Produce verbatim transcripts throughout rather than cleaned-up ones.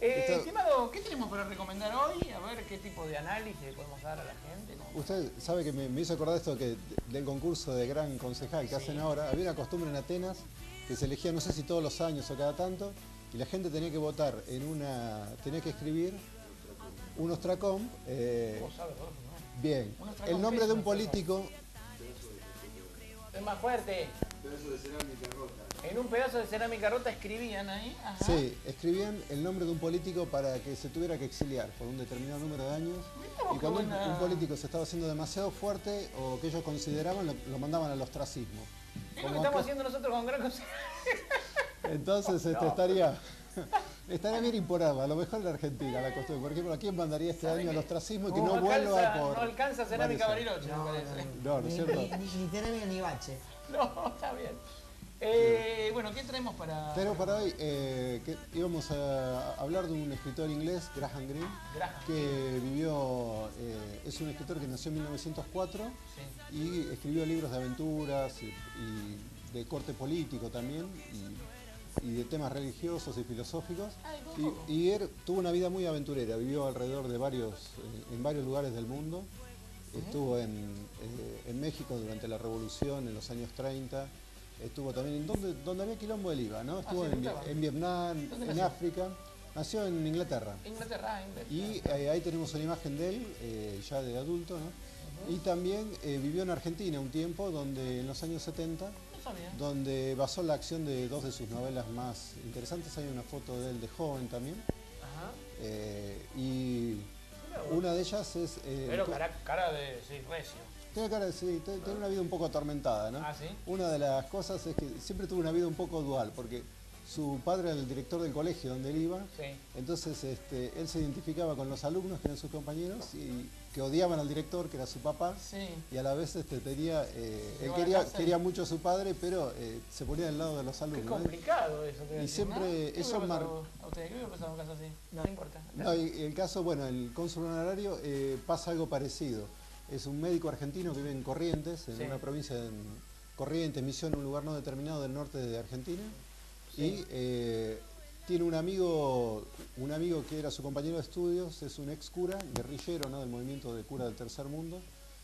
Eh, Esto, estimado, ¿qué tenemos para recomendar hoy? A ver qué tipo de análisis podemos dar a la gente. ¿No? usted sabe que me, me hizo acordar esto que del concurso de gran concejal que Sí. hacen ahora. Había una costumbre en Atenas que se elegía, no sé si todos los años o cada tanto, y la gente tenía que votar en una, tenía que escribir un ostracón. Eh, ¿Vos sabés, vos, no? bien, Un ostracón, el nombre ¿qué es de un un político. Es más fuerte. Pedazo de cerámica rota. En un pedazo de cerámica rota escribían ahí. Ajá. Sí, escribían el nombre de un político para que se tuviera que exiliar por un determinado número de años. Mirá vos Y qué cuando un, buena- un político se estaba haciendo demasiado fuerte o que ellos consideraban, lo, lo mandaban al ostracismo. Es lo que Como estamos acá- haciendo nosotros con gran cosa. Entonces este, No. estaría, estaría bien imponerla, a lo mejor en la Argentina la costumbre. Por ejemplo, ¿a quién mandaría este ¿Sabe año al qué? ostracismo y que No no vuelva alcanza- por... No alcanza cerámica varios Bariloche, No, me no, parece. no. No, ¿no es Ni, cierto? ni, ni, ni cerámica ni bache. No, está bien. Eh, bueno, ¿qué traemos para...? Pero para hoy eh, que íbamos a hablar de un escritor inglés, Graham Greene, Graham. que vivió, eh, es un escritor que nació en mil novecientos cuatro Sí. y escribió libros de aventuras y, y de corte político también y, y de temas religiosos y filosóficos. Ay, un poco. Y, y él tuvo una vida muy aventurera, vivió alrededor de varios, eh, en varios lugares del mundo. Estuvo en, eh, en México durante la Revolución en los años treinta. Estuvo también en donde, donde había quilombo él iba, ¿no? Estuvo sí, en, estaba. en Vietnam, ¿Dónde en nació? África. Nació en Inglaterra. Inglaterra, inglés. Y eh, ahí tenemos una imagen de él, eh, ya de adulto, ¿no? Y también eh, vivió en Argentina un tiempo, donde en los años setenta, No sabía. donde basó la acción de dos de sus novelas más interesantes. Hay una foto de él de joven también. Ajá. Eh, y Mirá vos. una de ellas es... eh, Pero co- cara, cara de... Sí, recio. Tiene cara de sí, te- tiene una vida un poco atormentada, ¿no? Ah, ¿sí? Una de las cosas es que siempre tuvo una vida un poco dual, porque su padre era el director del colegio donde él iba, Sí. entonces este, él se identificaba con los alumnos, que eran sus compañeros, y que odiaban al director, que era su papá, Sí. y a la vez este, tenía, eh, él Llegó a quería, casa y- quería mucho a su padre, pero eh, se ponía del lado de los Qué alumnos. ¿eh? complicado eso. te voy a Y decir, siempre ¿no? ¿Qué eso hubiera mar- pasado a ustedes? ¿Qué hubiera pasado en un caso así? No, no importa. No, y y el caso, bueno, el cónsul honorario eh, pasa algo parecido. Es un médico argentino que vive en Corrientes, en Sí. una provincia de Corrientes, Misión, un lugar no determinado del norte de Argentina. Sí. Y eh, tiene un amigo, un amigo que era su compañero de estudios, es un ex cura, guerrillero, ¿no?, del movimiento de cura del Tercer Mundo,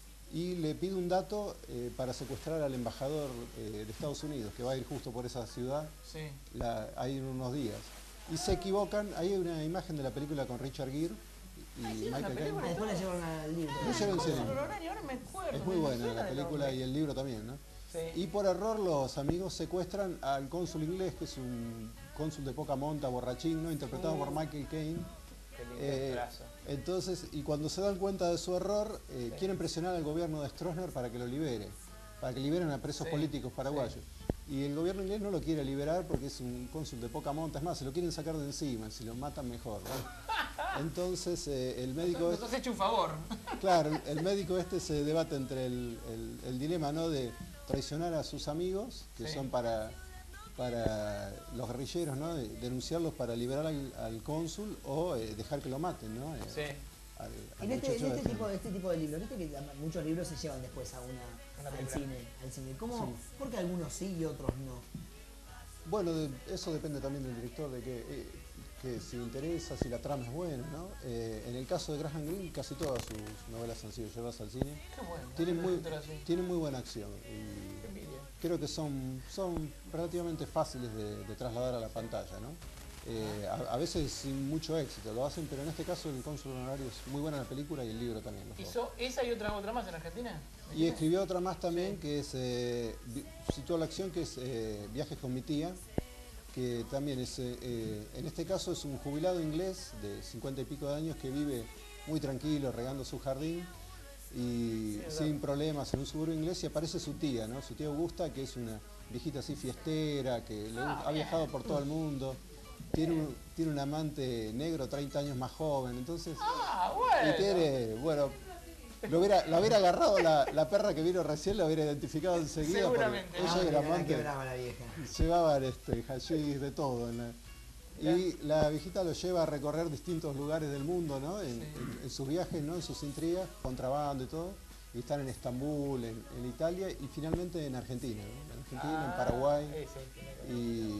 y le pide un dato eh, para secuestrar al embajador eh, de Estados Unidos, que va a ir justo por esa ciudad Sí. la, ahí en unos días. Y se equivocan, ahí hay una imagen de la película con Richard Gere y Ah, hicieron una Michael película. Caine. Después le llevaron al libro. Lo hicieron en Cónsul cine. honorario, ahora me acuerdo. Es muy me buena suena la el película nombre. y el libro también, ¿no? Sí. Y por error los amigos secuestran al cónsul inglés, que es un cónsul de poca monta, borrachín, ¿no?, interpretado por Michael Caine. Qué lindo Eh, brazo. entonces, y cuando se dan cuenta de su error, eh, Sí. quieren presionar al gobierno de Stroessner para que lo libere, para que liberen a presos Sí, políticos paraguayos. Y el gobierno inglés no lo quiere liberar porque es un cónsul de poca monta, es más, se lo quieren sacar de encima, si lo matan mejor, ¿no? Entonces, eh, el médico... Nos has hecho un favor. Claro, el médico este se debate entre el, el- el dilema, ¿no?, de traicionar a sus amigos, que Sí. son para, para los guerrilleros, ¿no?, de denunciarlos para liberar al, al cónsul o eh, dejar que lo maten, ¿no? Eh, Sí. al- al En este, muchacho en este, este. tipo, de- este tipo de libros, viste que la- muchos libros se llevan después a una, Una al, película. cine, al cine. ¿Cómo? Sí. ¿Por qué algunos sí y otros no? Bueno, de- eso depende también del director, de que, eh, que si le interesa, si la trama es buena, ¿no? Eh, en el caso de Graham Greene, casi todas sus novelas han sido llevadas al cine. Qué bueno. Tienen una muy, escritora así. tienen muy buena acción. Qué Y envidia. creo que son, son relativamente fáciles de, de trasladar a la pantalla, ¿no? Eh, a, a veces sin mucho éxito lo hacen, pero en este caso el cónsul honorario es muy buena la película y el libro también. los dos. ¿Hizo esa y otra otra más en Argentina? Y escribió otra más también que es, eh, vi- situó la acción que es eh, Viajes con mi tía, que también es, eh, eh, en este caso es un jubilado inglés de cincuenta y pico de años que vive muy tranquilo regando su jardín y Sí, sin verdad. problemas en un suburbio inglés, y aparece su tía, ¿no? Su tía Augusta, que es una viejita así fiestera, que le Ah, gusta- ha viajado por todo el mundo, tiene un, tiene un amante negro treinta años más joven, entonces... Ah, bueno. Y tiene, bueno, lo hubiera, la hubiera agarrado la, la perra que vino recién, la hubiera identificado enseguida. porque Seguramente. Ella Ah, y el mira, qué amante brava la vieja. llevaban este, hashish, de todo. en la- y la viejita lo lleva a recorrer distintos lugares del mundo, ¿no? En, Sí. en- en sus viajes, ¿no?, en sus intrigas, contrabando y todo. Y están en Estambul, en, en Italia y finalmente en Argentina, ¿no? En Argentina, en Ah, Paraguay. sí, sí, tiene que ver. Y,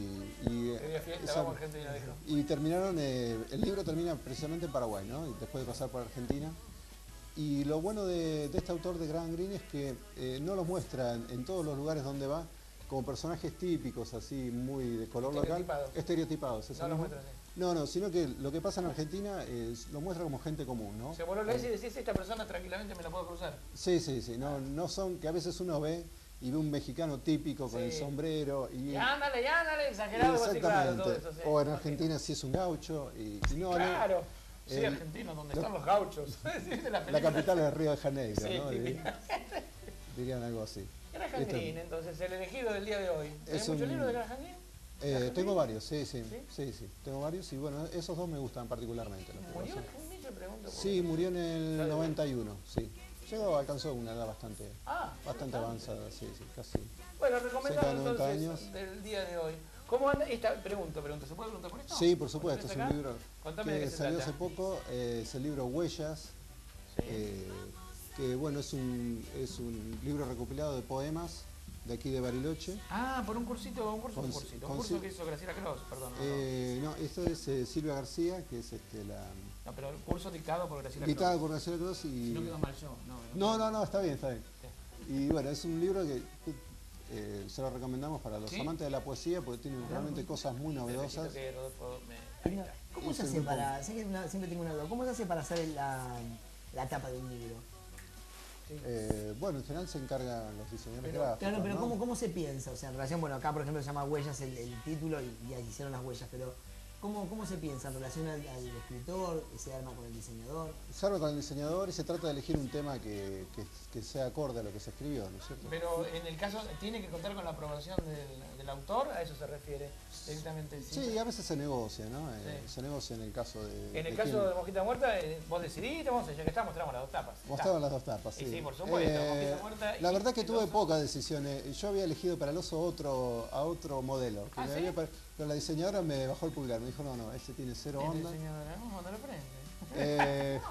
y, Que había fiesta, esa- vamos Argentina, dijo. y terminaron, eh, el libro termina precisamente en Paraguay, ¿no? Y después de pasar por Argentina. Y lo bueno de, de este autor de Graham Greene es que eh, no los muestra en, en todos los lugares donde va como personajes típicos, así muy de color local. Estereotipados. Estereotipados, eso No los mismo. muestra así. No, no, sino que lo que pasa en Argentina es, lo muestra como gente común, ¿no? Se voló la vez y decís, esta persona tranquilamente me la puedo cruzar. Sí, sí, sí, no, no son, que a veces uno ve y ve un mexicano típico con Sí. el sombrero y... Y ándale, y ándale, exagerado, vos sí, claro, todo eso. Sí. O en Argentina sí es un gaucho y, y no, no, Claro. Sí, el- Argentina, donde lo- están los gauchos. Sí, de la, la película. capital es Río de Janeiro, Sí, ¿no? típica. Dirían algo así. Graham Este- Greene, entonces, el elegido del día de hoy. ¿Tenés Es muchos un- libros de Graham Greene? Eh, ¿Graham tengo Greene? varios, sí, sí, ¿Sí? sí, sí, tengo varios y bueno, esos dos me gustan particularmente. los puedo ¿Murió hacer. Graham Greene? Yo pregunto. por- Sí, murió en Ya el de- noventa y uno, sí. Llegó, alcanzó una edad bastante, Ah, bastante avanzada, sí, sí, casi. bueno, recomendado Cerca de noventa entonces años. del día de hoy. ¿Cómo anda? Esta, pregunto, pregunto, ¿se puede preguntar por esto? Sí, por supuesto, es ¿Tenés un acá? libro Contame de que qué se salió trata. hace poco, eh, es el libro Huellas, Sí. eh, que bueno, es un, es un libro recopilado de poemas de aquí de Bariloche. Ah, por un cursito, un curso, un Con- cursito. con Un curso si- que hizo Graciela Cross, perdón. No, no. Eh, no, esto es eh, Silvia García, que es este, la No, pero el curso dictado por Graciela dictada Cross. por Graciela Cross y... Si no quedó mal yo, no. No, no, no, está bien, está bien. Y bueno, es un libro que eh, se lo recomendamos para los ¿Sí? amantes de la poesía porque tiene realmente cosas muy Necesito novedosas. que Rodolfo me... Hay una- ¿Cómo Y se es el hace grupo. para, sé que una- siempre tengo una duda, ¿cómo se hace para hacer la, la tapa de un libro? Sí. Eh, bueno, en general se encargan los diseñadores Pero- gráficos. Claro, pero ¿no? ¿cómo, ¿cómo se piensa? O sea, en relación, bueno, acá por ejemplo se llama Huellas el, el título y, y ahí hicieron las huellas, pero ¿cómo, cómo se piensa en relación al, al escritor? ¿Se arma con el diseñador? Se habla con el diseñador y se trata de elegir un tema que, que- que sea acorde a lo que se escribió, ¿no es cierto? Pero en el caso, ¿tiene que contar con la aprobación del, del autor? ¿A eso se refiere directamente? Sí, a veces se negocia, ¿no? Eh, Sí. Se negocia en el caso de... En el de caso quien de Mosquita Muerta, eh, vos decidiste, vamos, ya que está, mostramos las dos tapas. mostraban las dos tapas, Y sí. sí, por supuesto, Eh, Mosquita Muerta y la verdad que el tuve oso. pocas decisiones. Yo había elegido para el oso otro, a otro modelo. que ¿Ah, me sí? había pare- pero la diseñadora me bajó el pulgar. Me dijo, no, no, ese tiene cero El onda. diseñador, vamos a mandar al frente. Eh,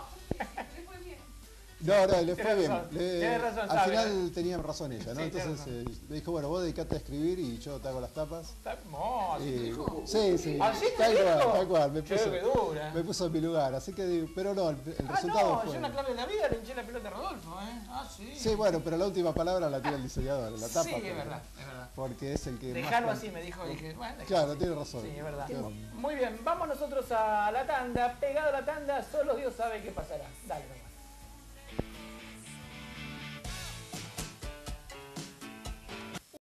no, no, le fue Tienes bien. razón, Le- tienes razón, al sabe, final tenía razón ella, ¿no? Sí, tienes Entonces eh, me dijo, bueno, vos dedicate a escribir y yo te hago las tapas. Está hermoso. Y- sí, sí, ¿Así te tal cual, dijo? tal cual. Me Che, puso, qué dura. me puso en mi lugar. Así que, digo, pero no, el, el Ah, resultado no, fue. yo en la clave de la vida le hinché la pelota a Rodolfo, ¿eh? Ah, sí. Sí, bueno, pero la última palabra la tiene el diseñador, la tapa. Sí, porque- es verdad, es verdad. Porque es el que Dejarlo más... así, me dijo. Dije, bueno, dejalo Claro, así. tiene razón. Sí, es verdad. Claro. Muy bien, vamos nosotros a la tanda. Pegado a la tanda, solo Dios sabe qué pasará. Dale nomás.